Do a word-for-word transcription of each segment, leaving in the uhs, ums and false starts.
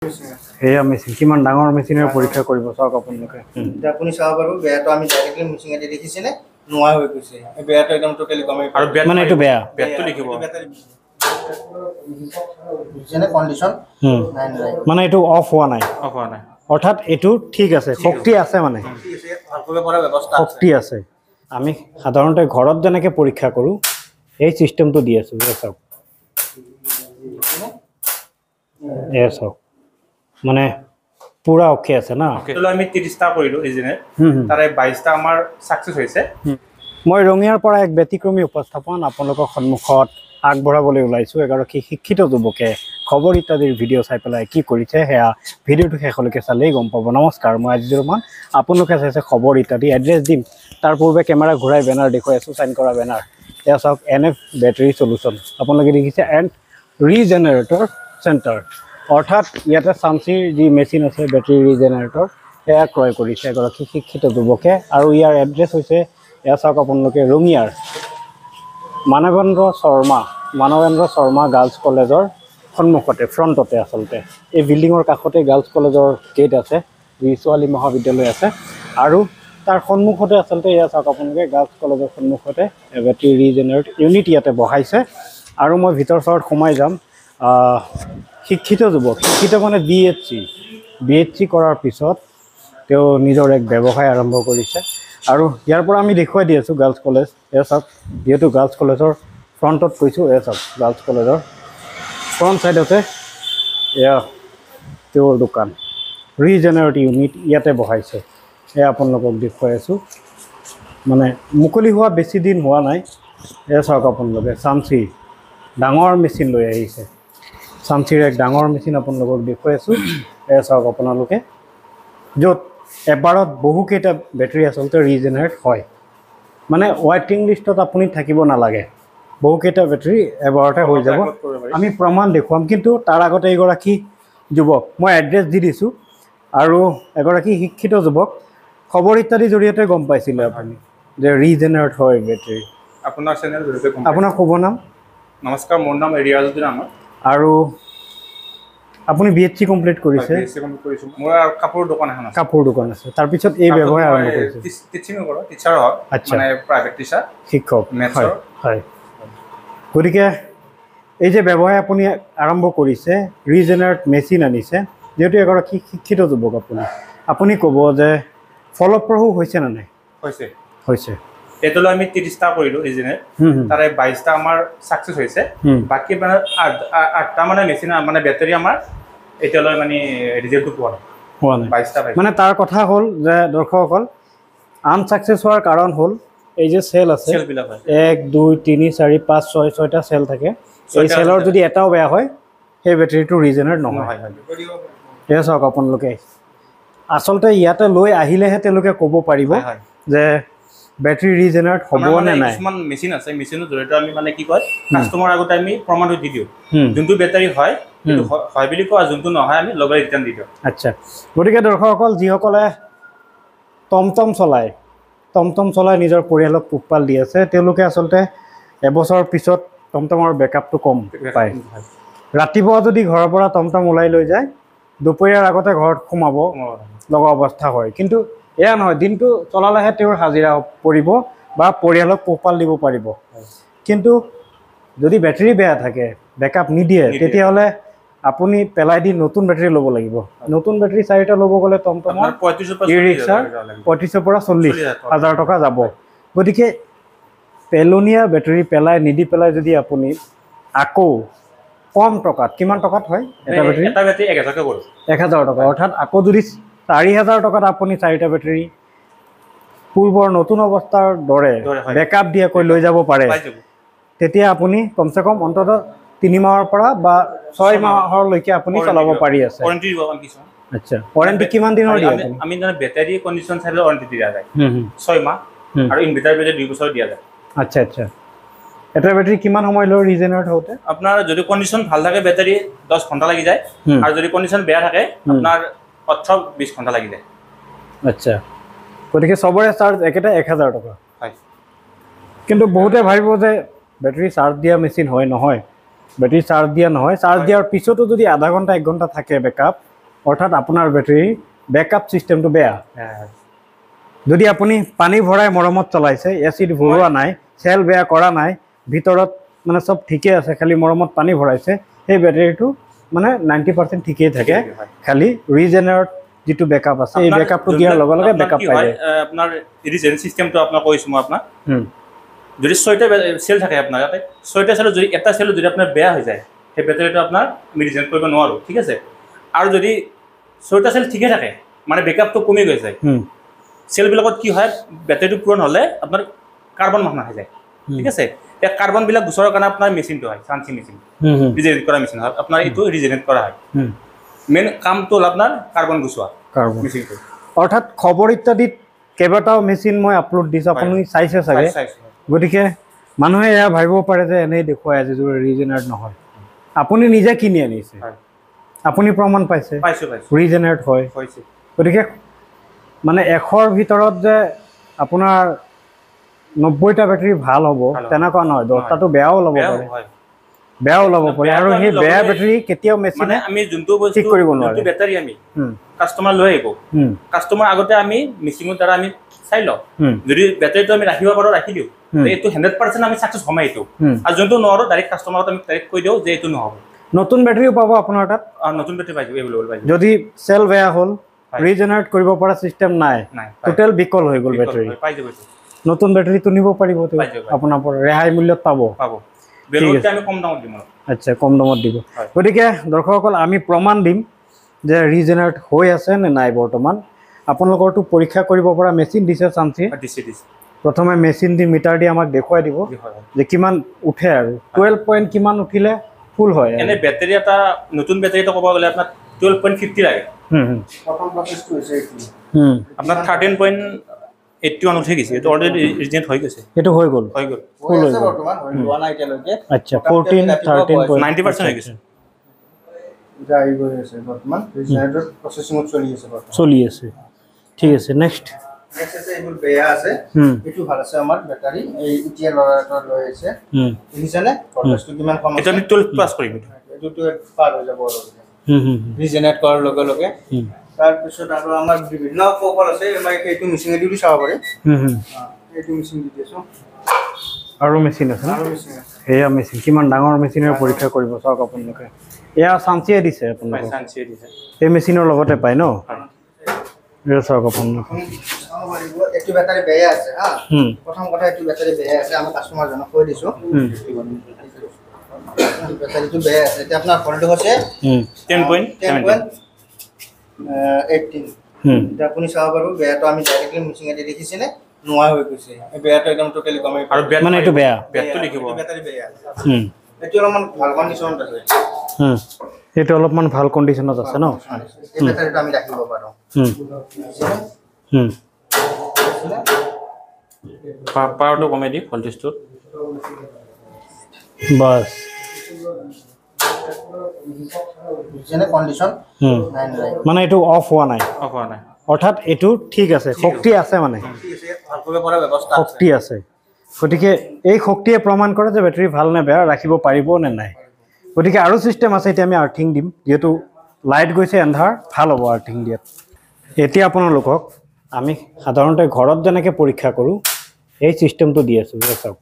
এয়া মেচিন কিমান ডাঙৰ মেচিনৰ পৰীক্ষা কৰিব চাওক আপোনালোকে যে আপুনি চাব পাৰো বেয়াটো আমি ডাইৰেক্টলি মেচিনেদি দেখিছেনে নোৱা হৈ গৈছে এই বেয়াটো একদম টোটালি কমে আৰু বেয়া মানে এইটো বেয়া বেয়াটো লিখিব যেনে কন্ডিশন মানে এইটো অফ হোৱা নাই অফ হোৱা নাই অৰ্থাৎ এইটো ঠিক আছে শক্তি আছে মানে ভালকৈ পৰা ব্যৱস্থা শক্তি আছে আমি সাধাৰণতে ঘৰত যেনেকৈ পৰীক্ষা কৰো এই সিস্টেমটো দি আছো চাওক এ চাওক মানে পুৰা ওকে আছে না তো আমি ত্ৰিশটা কৰিলো ইজিনে তাৰে বাইশটা আমাৰ সাকসেস হৈছে মই ৰঙিয়াৰ পৰা এক ব্যতিক্ৰমী উপস্থাপন আপোনালোকৰ সন্মুখত আগবঢ়াবলৈ ওলাইছো এগৰাকী শিক্ষিত যুৱকে খবৰ ইত্যাদিৰ ভিডিঅ' চাই পেলাই কি কৰিছে হেয়া ভিডিঅ'টো শেষলৈকে চালেই গম পাব নমস্কাৰ মই আজিজুৰ ৰহমান আপোনালোকে চাইছে খবৰ ইত্যাদি এড্ৰেছ দিম তাৰ পূৰ্বে কেমেৰা ঘূৰাই বেনাৰ দেখুৱাই আছো সাইন কৰা বেনাৰ এয়া চাওক এন এফ বেটাৰী সলিউশন আপোনালোকে দেখিছে এণ্ড ৰিজেনেৰেটৰ চেণ্টাৰ অৰ্থাৎ ইয়াতে চামচিৰ যি মেচিন আছে বেটাৰী ৰিজেনেৰেটৰ সেয়া ক্ৰয় কৰিছে এগৰাকী শিক্ষিত যুৱকে আৰু ইয়াৰ এড্ৰেছ হৈছে এয়া চাওক আপোনালোকে ৰঙিয়াৰ মানৱেন্দ্ৰ শৰ্মা মানৱেন্দ্ৰ শৰ্মা গাৰ্লছ কলেজৰ সন্মুখতে ফ্ৰণ্টতে আচলতে এই বিল্ডিঙৰ কাষতে গাৰ্লছ কলেজৰ গেট আছে যি ছোৱালী মহাবিদ্যালয় আছে আৰু তাৰ সন্মুখতে আচলতে এয়া চাওক আপোনালোকে গাৰ্লছ কলেজৰ সন্মুখতে বেটাৰী ৰিজেনেৰেট ইউনিট ইয়াতে বহাইছে আৰু মই ভিতৰ চৰত সোমাই যাম শিক্ষিত যুৱক শিক্ষিত মানে B H C B H C কৰাৰ পিছত তেওঁ নিজৰ এক ব্যৱসায় আৰম্ভ কৰিছে আৰু ইয়াৰ পৰা আমি দেখুৱাই দি আছোঁ গাৰ্লছ কলেজ এয়া চাওক যিহেতু গাৰ্লছ কলেজৰ ফ্ৰণ্টত কৈছোঁ এয়া চাওক গাৰ্লছ কলেজৰ ফ্ৰণ্ট ছাইডতে এয়া তেওঁৰ দোকান ৰিজেনেৰেট ইউনিট ইয়াতে বহাইছে এয়া আপোনালোকক দেখুৱাই আছোঁ মানে মুকলি হোৱা বেছি দিন হোৱা নাই এয়া চাওক আপোনালোকে চামচি ডাঙৰ মেচিন লৈ আহিছে চামচিৰ এক ডাঙৰ মেচিন আপোনালোকক দেখুৱাই আছোঁ এয়া চাওক আপোনালোকে য'ত এবাৰত বহুকেইটা বেটাৰী আচলতে ৰিজেনেৰেট হয় মানে ৱাইটিং লিষ্টত আপুনি থাকিব নালাগে বহুকেইটা বেটাৰী এবাৰতে হৈ যাব আমি প্ৰমাণ দেখুৱাম কিন্তু তাৰ আগতে এগৰাকী যুৱক মই এড্ৰেছ দি দিছোঁ আৰু এগৰাকী শিক্ষিত যুৱক খবৰ ইত্যাদিৰ জৰিয়তে গম পাইছিলে আপুনি যে ৰিজেনেৰেট হয় বেটাৰী আপোনাৰ চেনেল জৰিয়তে আপোনাৰ শুভ নাম নমস্কাৰ মোৰ নাম ৰিয়াজুদ্দিন আহমেদ আৰু আপুনি বি এইচ চি কমপ্লিট কৰিছে মোৰ কাপোৰ দোকান এখন আছে কাপোৰ দোকান আছে তাৰপিছত এই ব্যৱসায় আৰম্ভ কৰিছে টিচিং কৰোঁ টিচাৰ হয় মানে প্ৰাইভেট টিচাৰ শিক্ষক মেথছৰ হয় গতিকে এই যে ব্যৱসায় আপুনি আৰম্ভ কৰিছে ৰিজেনেৰেট মেচিন আনিছে যেহেতু এগৰাকী শিক্ষিত যুৱক আপুনি আপুনি ক'ব যে ফলপ্ৰসূ হৈছে নে নাই হৈছে হৈছে এতিয়ালৈ আমি ত্ৰিশটা কৰিলোঁ ইজিনে তাৰে বাইশটা আমাৰ সাকসেস হৈছে বাকী মানে আঠটা মানে মেচিন মানে বেটাৰী আমাৰ এতিয়ালৈ মানে ৰিজাল্টটো পোৱা নাই হোৱা নাই বাইশটা মানে তাৰ কথা হ'ল যে দৰ্শকসকল আনচাকচেছ হোৱাৰ কাৰণ হ'ল এই যে চেল আছে এক দুই তিনি চাৰি পাঁচ ছয় ছয়টা চেল থাকে এই চেলৰ যদি এটাও বেয়া হয় সেই বেটাৰীটো ৰিজেনেৰেট নহয় এয়া চাওক আপোনালোকে আচলতে ইয়াতে লৈ আহিলেহে তেওঁলোকে ক'ব পাৰিব যে বেটাৰী ৰিজেনেৰেট হ'ব নে নাই কিছুমান মেচিন আছে মেচিনৰ জৰিয়তে আমি মানে কি কয় কাষ্টমাৰ আগতে আমি প্ৰমাণ দি দিওঁ যোনটো বেটাৰী হয় সেইটো হয় বুলি কোৱা যোনটো নহয় আমি লগে ৰিটাৰ্ণ দি দিওঁ আচ্ছা গতিকে দৰ্শকসকল যিসকলে টমটম চলায় টমটম চলাই নিজৰ পৰিয়ালক পোহপাল দি আছে তেওঁলোকে আচলতে এবছৰৰ পিছত টমটমৰ বেকআপটো কম পায় ৰাতিপুৱা যদি ঘৰৰ পৰা টমটম ওলাই লৈ যায় দুপৰীয়াৰ আগতে ঘৰত সোমাব লগা অৱস্থা হয় কিন্তু এয়া নহয় দিনটো চলালেহে তেওঁৰ হাজিৰা পৰিব বা পৰিয়ালক পোহপাল দিব পাৰিব কিন্তু যদি বেটাৰী বেয়া থাকে বেকআপ নিদিয়ে তেতিয়াহ'লে আপুনি পেলাই দি নতুন বেটাৰী ল'ব লাগিব নতুন বেটাৰী চাৰিটা ল'ব গ'লে টমটমৰ ই ৰিক্সাৰ পঁয়ত্ৰিছৰ পৰা চল্লিছ হাজাৰ টকা যাব গতিকে পেলনীয়া বেটাৰী পেলাই নিদি পেলাই যদি আপুনি আকৌ কম টকাত কিমান টকাত হয় এটা বেটাৰী এটা বেটাৰী এক হাজাৰকৈ কৰোঁ এক হাজাৰ টকা অৰ্থাৎ আকৌ যদি চাৰি হাজাৰ টকাত আপুনি চাৰিটা বেটাৰী পূৰ্বৰ নতুন অৱস্থাৰ দৰে বেকআপ দিয়াকৈ লৈ যাব পাৰে তেতিয়া আপুনি কমচে কম অন্ততঃ তিনি মাহৰ পৰা বা ছয় মাহলৈকে আপুনি চলাব পাৰি আছে আচ্ছা ৱাৰেণ্টি কিমান দিনৰ দিয়ে আমি বেটাৰী কণ্ডিশ্যন চাই ৱাৰেণ্টি দিয়া যায় ছয় মাহ আৰু ইনভাৰ্টাৰ বেটাৰী দুই বছৰ দিয়া যায় আচ্ছা আচ্ছা এটা বেটাৰী কিমান সময় লৈ ৰিজেনেৰেট হওঁতে আপোনাৰ যদি কণ্ডিশ্যন ভাল থাকে বেটাৰী দহ ঘণ্টা লাগি যায় আৰু যদি কণ্ডিশ্যন বেয়া থাকে আপোনাৰ ওঠৰ বিছ ঘণ্টা লাগি যায় আচ্ছা গতিকে চবৰে চাৰ্জ একেটা এক হাজাৰ টকা হয় কিন্তু বহুতে ভাবিব যে বেটাৰী চাৰ্জ দিয়া মেচিন হয় নহয় বেটাৰী চাৰ্জ দিয়া নহয় চাৰ্জ দিয়াৰ পিছতো যদি আধা ঘণ্টা এক ঘণ্টা থাকে বেকআপ অৰ্থাৎ আপোনাৰ বেটাৰী বেকআপ চিষ্টেমটো বেয়া যদি আপুনি পানী ভৰাই মৰমত চলাইছে এচিড ভৰোৱা নাই চেল বেয়া কৰা নাই ভিতৰত মানে সব ঠিকে আছে খালি মৰমত পানী ভৰাইছে সেই বেটাৰীটো মানে নাইণ্টি পাৰ্চেণ্ট ঠিকেই থাকে খালি ৰিজেনাৰেট যিটো বেকআপ আছে এই বেকআপটো দিয়াৰ লগে লগে বেকআপ পাই যায় আপোনাৰ ৰিজেন সিস্টেমটো আপোনাক কৈছো মই আপোনাক যদি ছয়টা সেল থাকে আপোনাৰ ইয়াতে ছয়টা সেল যদি এটা সেল যদি আপোনাৰ বেয়া হৈ যায় সেই বেটাৰীটো আপোনাৰ আমি ৰিজেন কৰিব নোৱাৰো ঠিক আছে আৰু যদি ছয়টা সেল ঠিকে থাকে মানে বেকআপটো কমি গৈ যায় সেলবিলাকত কি হয় বেটাৰীটো পূৰণ হ'লে আপোনাৰ কাৰ্বন মাহ নাহে যায় ঠিক আছে এই কাৰ্বনবিলাক গুচৰাৰ কাৰণে আপোনাৰ মেচিনটো হয় চান্সি মেচিন ৰিজেনেৰেট কৰা মেচিন হয় আপোনাৰ এইটো ৰিজেনেৰেট কৰা হয় মেইন কামটো হ'ল আপোনাৰ কাৰ্বন গুচোৱা কাৰ্বন মেচিনটো অৰ্থাৎ খবৰ ইত্যাদিত কেইবাটাও মেচিন মই আপলোড দিছোঁ আপুনি চাইছে চাগে গতিকে মানুহে এয়া ভাবিব পাৰে যে এনেই দেখুৱাই আজি যোৰ ৰিজেনেৰেট নহয় আপুনি নিজে কিনি আনিছে আপুনি প্ৰমাণ পাইছে পাইছোঁ পাইছোঁ ৰিজেনেৰেট হয় হৈছে গতিকে মানে এশৰ ভিতৰত যে আপোনাৰ নব্বৈটা বেটাৰী ভাল হ'ব তেনেকুৱা নহয় দহটাটো বেয়াও ল'ব পাৰে বেয়াও ল'ব পাৰে আৰু সেই বেয়া বেটাৰী কেতিয়াও মেচিনে আমি যোনটো বস্তু ঠিক কৰিব নোৱাৰে যোনটো বেটাৰী আমি কাষ্টমাৰ লৈ আহিব কাষ্টমাৰ আগতে আমি মিচিঙৰ দ্বাৰা আমি চাই লওঁ যদি বেটাৰীটো আমি ৰাখিব পাৰোঁ ৰাখি দিওঁ এইটো হাণ্ড্ৰেড পাৰ্চেণ্ট আমি ছাকচেছ হ'ম এইটো আৰু যোনটো নোৱাৰোঁ ডাইৰেক্ট কাষ্টমাৰত আমি ডাইৰেক্ট কৈ দিওঁ যে এইটো নহ'ব নতুন বেটাৰীও পাব আপোনাৰ তাত নতুন বেটাৰী পাই যাব এভেইলেবল পাই যাব যদি চেল বেয়া হ'ল ৰিজেনাৰেট কৰিব পৰা চিষ্টেম নাই টোটেল বিকল হৈ গ'ল বেটাৰী পাই যাব নতুন বেটাৰীটো নিব পাৰিব আপোনাৰ পৰা ৰেহাই মূল্যত পাব পাব বেলেগতকৈ আমি কম দামত দিম আচ্ছা কম দামত দিব গতিকে দৰ্শকসকল আমি প্ৰমাণ দিম যে ৰিজেনাৰেট হৈ আছে নে নাই বৰ্তমান আপোনালোকৰটো পৰীক্ষা কৰিব পৰা মেচিন দিছে চান্সি দিছে দিছে প্ৰথমে মেচিন দি মিটাৰ দি আমাক দেখুৱাই দিব যে কিমান উঠে আৰু টুৱেল্ভ পইণ্ট কিমান উঠিলে ফুল হয় এনে বেটাৰী এটা নতুন বেটাৰী এটা ক'ব গ'লে আপোনাৰ টুৱেল্ভ পইণ্ট ফিফটি লাগে প্ৰথম প্ৰচেছটো হৈছে এইটো আপোনাৰ থাৰ্টিন পইণ্ট এইটটি ওৱান উঠি গৈছে এইটো অলৰেডি ৰিজেনেৰেট হৈ গৈছে এইটো হৈ গ'ল হৈ গ'ল ফুল হৈ গ'ল বৰ্তমান লোৱা নাই এতিয়ালৈকে আচ্ছা ফৰ্টিন থাৰ্টিন নাইণ্টি পাৰ্চেণ্ট হৈ গৈছে যাই গৈ আছে বৰ্তমান ৰিজেনেৰেটৰ প্ৰচেছিঙত চলি আছে চলি আছে ঠিক আছে নেক্সট নেক্সট আছে এইবোৰ বেয়া আছে এইটো ভাল আছে আমাৰ বেটাৰী এই এতিয়া লৰাটো লৈ আছে দেখিছেনে ভল্টেজটো কিমান কম আছে এটা আমি টুৱেল্ভ প্লাছ কৰিম এইটো টুৱেল্ভ পাৰ হৈ যাব আৰু হুম হুম ৰিজেনেৰেট কৰাৰ লগে লগে তাৰপিছত আৰু আমাৰ বিভিন্ন কৌশল আছে মই এইটো মেচিনেদি দি চাব পাৰিম হুম হুম এইটো মেচিন দি দিছোঁ আৰু মেচিন আছে আৰু মেচিন আছে এয়া মেচিন কিমান ডাঙৰ মেচিনেৰে পৰীক্ষা কৰিব চাওক আপোনালোকে এয়া চান্সিয়ে দিছে আপোনালোকে চান্সিয়ে দিছে এই মেচিনৰ লগতে পায় ন এয়া চাওক আপোনালোকে এইটো বেটাৰী বেয়া আছে হা প্ৰথম কথা এইটো বেটাৰী বেয়া আছে আমি কাষ্টমাৰজনক কৈ দিছোঁ বেটাৰীটো বেয়া আছে এতিয়া আপোনাৰ ভল্টেজ আছে টেন পইণ্ট এইটিন এতিয়া আপুনি চাব পাৰিব বেয়াটো আমি ডাইৰেক্টলি মেচিনেদি দেখিছেনে নোহোৱা হৈ গৈছে এই বেয়াটো একদম টোটেলি কমে আৰু মানে এইটো বেয়া বেয়াটো লিখিব বেটাৰী বেয়া এইটো অলপমান ভাল কণ্ডিশ্যনত আছে এইটো অলপমান ভাল কণ্ডিশ্যনত আছে ন এই বেটাৰীটো আমি ৰাখিব পাৰোঁ পাৱাৰটো কমে দি ভল্টেজটো বাস যেনে কণ্ডিশ্যন মানে এইটো অফ হোৱা নাই অফ হোৱা নাই অৰ্থাৎ এইটো ঠিক আছে শক্তি আছে মানে শক্তি আছে গতিকে এই শক্তিয়ে প্ৰমাণ কৰে যে বেটাৰী ভাল নে বেয়া ৰাখিব পাৰিব নে নাই গতিকে আৰু চিষ্টেম আছে এতিয়া আমি আৰ্থিং দিম যিহেতু লাইট গৈছে এন্ধাৰ ভাল হ'ব আৰ্থিং দিয়াত এতিয়া আপোনালোকক আমি সাধাৰণতে ঘৰত যেনেকৈ পৰীক্ষা কৰোঁ এই চিষ্টেমটো দি আছোঁ এয়া চাওক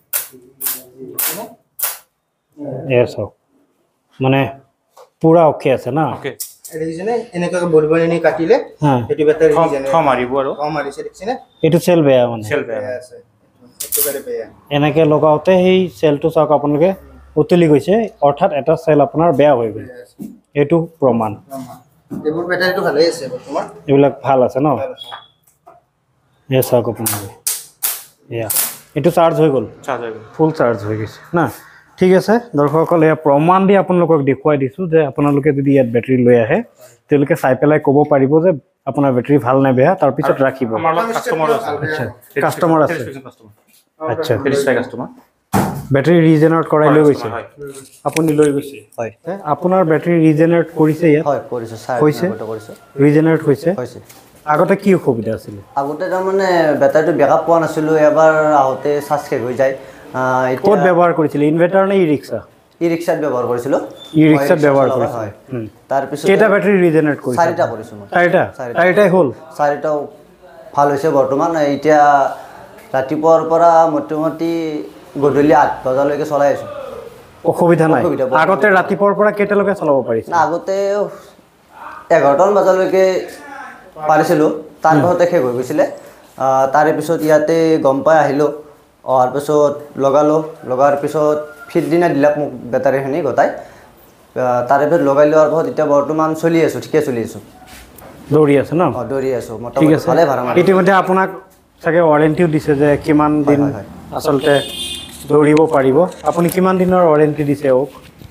এয়া চাওক মানে পুৰা অ'কে আছে না এনেকৈ বৰিব নি কাটিলে সেইটো বেটাৰী থ মাৰিব আৰু থ মাৰিছে দেখিছেনে এইটো চেল বেয়া মানে চেল বেয়া আছে একেবাৰে বেয়া এনেকৈ লগাওঁতে সেই চেলটো চাওক আপোনালোকে উতলি গৈছে অৰ্থাৎ এটা চেল আপোনাৰ বেয়া হৈ গ'ল এইটো প্ৰমাণ এইবোৰ বেটাৰীটো ভালেই আছে বৰ্তমান এইবিলাক ভাল আছে ন এয়া চাওক আপোনালোকে এয়া এইটো চাৰ্জ হৈ গ'ল চাৰ্জ হৈ গ'ল ফুল চাৰ্জ হৈ গৈছে না ঠিক আছে দৰ্শকসকল এয়া প্ৰমাণ দি আপোনালোকক দেখুৱাই দিছোঁ যে আপোনালোকে যদি ইয়াত বেটাৰী লৈ আহে তেওঁলোকে চাই পেলাই ক'ব পাৰিব যে আপোনাৰ বেটাৰী ভাল নে বেয়া তাৰপিছত ৰাখিব আচ্ছা কাষ্টমাৰ আছে আচ্ছা কাষ্টমাৰ বেটাৰী ৰিজেনেৰেট কৰাই লৈ গৈছে আপুনি লৈ গৈছে হয় আপোনাৰ বেটাৰী ৰিজেনেৰেট কৰিছে ইয়াত হয় কৰিছে ছাৰ হৈছে কৰিছে ৰিজেনেৰেট হৈছে হৈছে আগতে কি অসুবিধা আছিল আগতে তাৰমানে বেটাৰীটো বেকআপ পোৱা নাছিলোঁ এবাৰ আহোঁতে চাৰ্জ শেষ হৈ যায় ক'ত ব্যৱহাৰ কৰিছিলে ইনভাৰ্টাৰ নে ই ৰিক্সা ই ৰিক্সাত ব্যৱহাৰ কৰিছিলোঁ ই ৰিক্সাত ব্যৱহাৰ কৰিছোঁ হয় তাৰপিছত কেইটা বেটাৰী ৰিজেনেৰেট কৰিছে চাৰিটা কৰিছোঁ মই চাৰিটা চাৰিটাই হ'ল চাৰিটাও ভাল হৈছে বৰ্তমান এতিয়া ৰাতিপুৱাৰ পৰা মোটামুটি গধূলি আঠ বজালৈকে চলাই আছোঁ অসুবিধা নাই আগতে ৰাতিপুৱাৰ পৰা কেইটালৈকে চলাব পাৰিছে না আগতে এঘাৰটামান বজালৈকে পাৰিছিলোঁ তাৰপিছতে শেষ হৈ গৈছিলে তাৰে পিছত ইয়াতে গম পাই আহিলোঁ অহাৰ পিছত লগালোঁ লগাৰ পিছত ফিটদিনা দিলাক মোক বেটাৰীখিনি গোটাই তাৰে পিছত লগাই লোৱাৰ পিছত এতিয়া বৰ্তমান চলি আছোঁ ঠিকে চলি আছোঁ দৌৰি আছে ন অঁ দৌৰি আছোঁ মোটামুটি ভালে ভাড়া মাৰি ইতিমধ্যে আপোনাক চাগে ৱাৰেণ্টিও দিছে যে কিমান দিন আচলতে দৌৰিব পাৰিব আপুনি কিমান দিনৰ ৱাৰেণ্টি দিছে ওক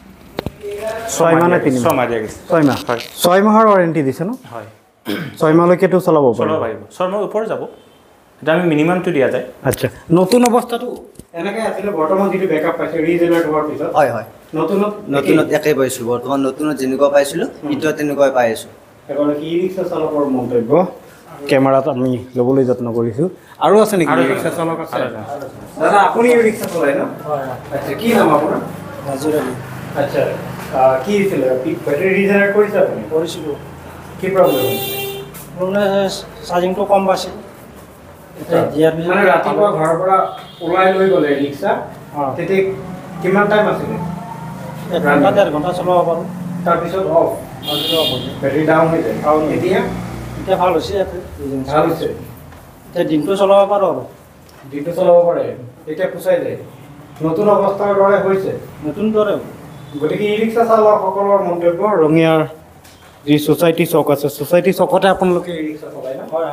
ছয় মাহ নে তিনি ছয় মাহ দিয়া গৈছে ছয় মাহ ছয় মাহৰ ৱাৰেণ্টি দিছে ন হয় ছয় মাহলৈকেতো চলাব চলাব পাৰিব ছয় মাহৰ ওপৰত যাব এটা আমি মিনিমামটো দিয়া যায় আচ্ছা নতুন অৱস্থাটো এনেকৈ আছিলে বৰ্তমান যিটো বেকআপ পাইছে ৰিজেনেৰেট হোৱাৰ পিছত হয় হয় নতুনত নতুনত একেই পাইছোঁ বৰ্তমান নতুনত যেনেকুৱা পাইছিলোঁ এতিয়া তেনেকুৱাই পাই আছোঁ এগৰাকী ই ৰিক্সা চালকৰ মন্তব্য কেমেৰাত আমি ল'বলৈ যত্ন কৰিছোঁ আৰু আছে নেকি ই ৰিক্সা চালক আছে দাদা আপুনি ই ৰিক্সা চলাই ন আচ্ছা কি নাম আপোনাৰ নাজিৰ আলী আচ্ছা কি হৈছিলে বেটাৰী ৰিজেনেৰেট কৰিছে আপুনি কৰিছিলোঁ কি প্ৰব্লেম মানে চাৰ্জিংটো কম পাইছিল এতিয়া দিয়াৰ পিছত মানে ৰাতিপুৱা ঘৰৰ পৰা ওলাই লৈ গ'লে ৰিক্সা তেতিয়া কিমান টাইম আছিলে এক ঘণ্টা ডেৰ ঘণ্টা চলাব পাৰোঁ তাৰপিছত অফ বেটাৰী ডাউন হৈ যায় এতিয়া এতিয়া ভাল হৈছে ইয়াতে ভাল হৈছে এতিয়া দিনটো চলাব পাৰোঁ আৰু দিনটো চলাব পাৰে এতিয়া পোচাই যায় নতুন অৱস্থাৰ দৰে হৈছে নতুন দৰে গতিকে ই ৰিক্সা চালকসকলৰ মন্তব্য ৰঙিয়াৰ যি ছ'চাইটি চক আছে ছ'চাইটি চকতে আপোনালোকে ই ৰিক্সা চলায় ন হয়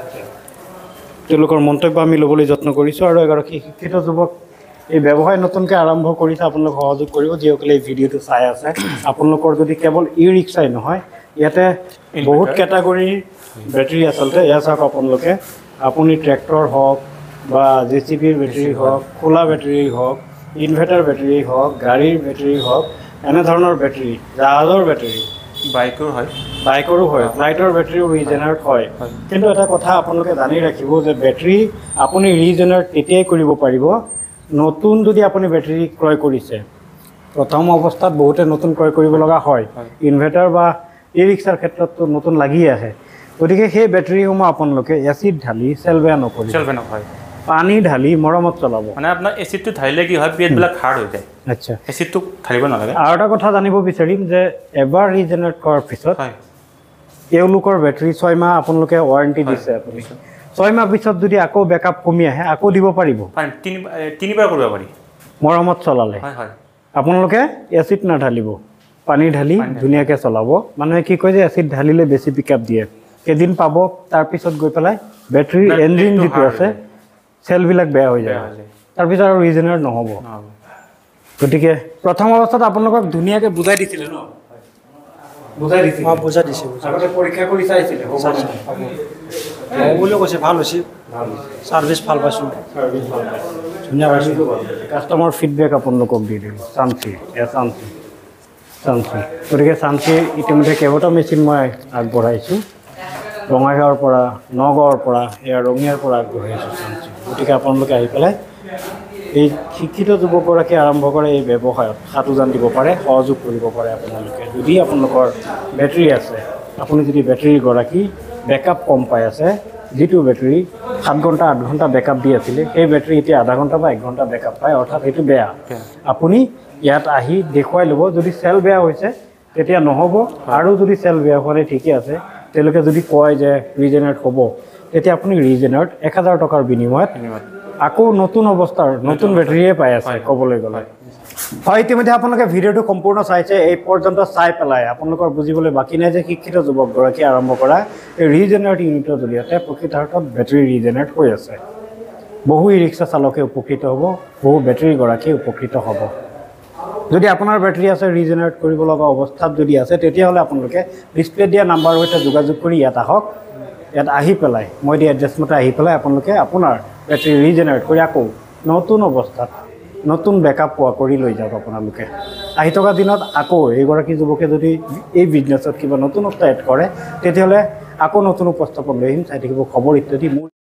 তেওঁলোকৰ মন্তব্য আমি ল'বলৈ যত্ন কৰিছোঁ আৰু এগৰাকী শিক্ষিত যুৱক এই ব্যৱসায় নতুনকৈ আৰম্ভ কৰিছে আপোনালোক সহযোগ কৰিব যিসকলে এই ভিডিঅ'টো চাই আছে আপোনালোকৰ যদি কেৱল ই ৰিক্সাই নহয় ইয়াতে বহুত কেটাগৰীৰ বেটাৰী আচলতে এয়া চাওক আপোনালোকে আপুনি ট্ৰেক্টৰ হওক বা জে চি বিৰ বেটাৰী হওক খোলা বেটাৰী হওক ইনভাৰ্টাৰ বেটাৰী হওক গাড়ীৰ বেটাৰী হওক এনেধৰণৰ বেটাৰী জাহাজৰ বেটাৰী বাইকৰ হয় বাইকৰো হয় ফ্লাইটৰ বেটাৰীও ৰিজেনেৰেট হয় কিন্তু এটা কথা আপোনালোকে জানি ৰাখিব যে বেটাৰী আপুনি ৰিজেনেৰেট তেতিয়াই কৰিব পাৰিব নতুন যদি আপুনি বেটাৰী ক্ৰয় কৰিছে প্ৰথম অৱস্থাত বহুতে নতুন ক্ৰয় কৰিব লগা হয় ইনভাৰ্টাৰ বা ই ৰিক্সাৰ ক্ষেত্ৰততো নতুন লাগি আহে গতিকে সেই বেটাৰীসমূহ আপোনালোকে এচিড ঢালি চেল বেয়া নকৰিব চেল বেয়া নহয় পানী ঢালি মৰমত চলাব মানে আপোনাৰ এচিডটো ঢালিলে কি হয় পেটবিলাক হাৰ্ড হৈ যায় আচ্ছা এচিডটো ঢালিব নালাগে আৰু এটা কথা জানিব বিচাৰিম যে এবাৰ ৰিজেনেৰেট কৰাৰ পিছত হয় এওঁলোকৰ বেটাৰী ছয় মাহ আপোনালোকে ৱাৰেণ্টি দিছে আপুনি ছয় মাহ পিছত যদি আকৌ বেকআপ কমি আহে আকৌ দিব পাৰিব পাৰিম তিনি তিনিবাৰ কৰিব পাৰি মৰমত চলালে হয় হয় আপোনালোকে এচিড নাঢালিব পানী ঢালি ধুনীয়াকৈ চলাব মানুহে কি কয় যে এচিড ঢালিলে বেছি পিকআপ দিয়ে কেইদিন পাব তাৰপিছত গৈ পেলাই বেটাৰীৰ ইঞ্জিন যিটো আছে চেলবিলাক বেয়া হৈ যায় তাৰপিছত আৰু ৰিজেনেৰেট নহ'ব গতিকে প্ৰথম অৱস্থাত আপোনালোকক ধুনীয়াকৈ বুজাই দিছিলে ন বুজাই দিছিলে মই বুজাই দিছোঁ আগতে পৰীক্ষা কৰি চাইছিলে হ'ব বুলিও কৈছে ভাল হৈছে ছাৰ্ভিচ ভাল পাইছোঁ ধুনীয়া পাইছোঁ কাষ্টমাৰ ফিডবেক আপোনালোকক দি দিলোঁ চাঞ্চি এয়া চাঞ্চি চাঞ্চি গতিকে চাঞ্চি ইতিমধ্যে কেইবাটাও মেচিন মই আগবঢ়াইছোঁ বঙাইগাঁৱৰ পৰা নগাঁৱৰ পৰা এয়া ৰঙিয়াৰ পৰা আগবঢ়াইছোঁ চাঞ্চি গতিকে আপোনালোকে আহি পেলাই এই শিক্ষিত যুৱকগৰাকীয়ে আৰম্ভ কৰে এই ব্যৱসায়ত হাত উজান দিব পাৰে সহযোগ কৰিব পাৰে আপোনালোকে যদি আপোনালোকৰ বেটাৰী আছে আপুনি যদি বেটাৰীৰ গৰাকী বেকআপ কম পাই আছে যিটো বেটাৰী সাত ঘণ্টা আঠ ঘণ্টা বেকআপ দি আছিলে সেই বেটাৰী এতিয়া আধা ঘণ্টা বা এক ঘণ্টা বেকআপ পায় অৰ্থাৎ সেইটো বেয়া আপুনি ইয়াত আহি দেখুৱাই ল'ব যদি চেল বেয়া হৈছে তেতিয়া নহ'ব আৰু যদি চেল বেয়া হোৱা নাই ঠিকে আছে তেওঁলোকে যদি কয় যে ৰিজেনেৰেট হ'ব তেতিয়া আপুনি ৰিজেনেৰেট এক হাজাৰ টকাৰ বিনিময়ত আকৌ নতুন অৱস্থাৰ নতুন বেটাৰীয়ে পাই আছে ক'বলৈ গ'লে হয় ইতিমধ্যে আপোনালোকে ভিডিঅ'টো সম্পূৰ্ণ চাইছে এই পৰ্যন্ত চাই পেলাই আপোনালোকৰ বুজিবলৈ বাকী নাই যে শিক্ষিত যুৱকগৰাকীয়ে আৰম্ভ কৰা এই ৰিজেনেৰেট ইউনিটৰ জৰিয়তে প্ৰকৃতাৰ্থত বেটাৰী ৰিজেনেৰেট হৈ আছে বহু ই ৰিক্সা চালকে উপকৃত হ'ব বহু বেটাৰীগৰাকী উপকৃত হ'ব যদি আপোনাৰ বেটাৰী আছে ৰিজেনেৰেট কৰিব লগা অৱস্থাত যদি আছে তেতিয়াহ'লে আপোনালোকে ডিছপ্লে দিয়া নাম্বাৰৰ সৈতে যোগাযোগ কৰি ইয়াত আহক ইয়াত আহি পেলাই মই দিয়া এড্ৰেছ মতে আহি পেলাই আপোনালোকে আপোনাৰ বেটাৰী ৰিজেনেৰেট কৰি আকৌ নতুন অৱস্থাত নতুন বেকআপ পোৱা কৰি লৈ যাওক আপোনালোকে আহি থকা দিনত আকৌ এইগৰাকী যুৱকে যদি এই বিজনেছত কিবা নতুনত্ব এড কৰে তেতিয়াহ'লে আকৌ নতুন উপস্থাপন লৈ আহিম চাই থাকিব খবৰ ইত্যাদি মোৰ